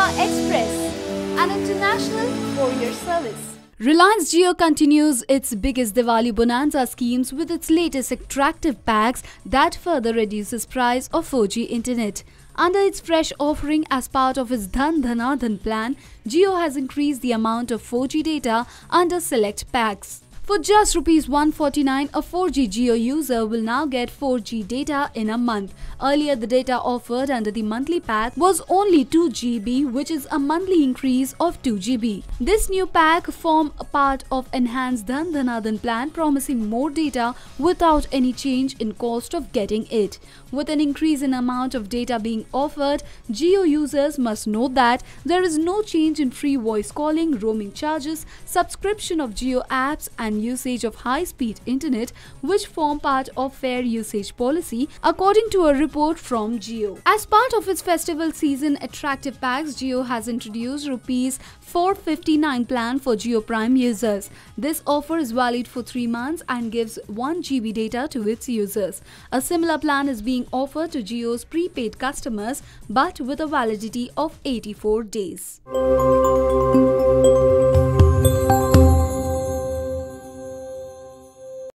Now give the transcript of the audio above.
India Express, an international courier service. Reliance Jio continues its biggest Diwali bonanza schemes with its latest attractive packs that further reduces price of 4G internet. Under its fresh offering as part of its Dhan Dhana Dhan plan, Jio has increased the amount of 4G data under select packs. For just ₹149, a 4G Jio user will now get 4G data in a month. Earlier, the data offered under the monthly pack was only 2 GB, which is a monthly increase of 2 GB. This new pack forms a part of enhanced Dhan Dhana Dhan plan, promising more data without any change in cost of getting it. With an increase in amount of data being offered, Jio users must note that there is no change in free voice calling, roaming charges, subscription of Jio apps, and usage of high-speed internet, which form part of fair usage policy, according to a report from Jio. As part of its festival season attractive packs, Jio has introduced ₹459 plan for Jio Prime users. This offer is valid for 3 months and gives 1 GB data to its users. A similar plan is being offered to Jio's prepaid customers, but with a validity of 84 days.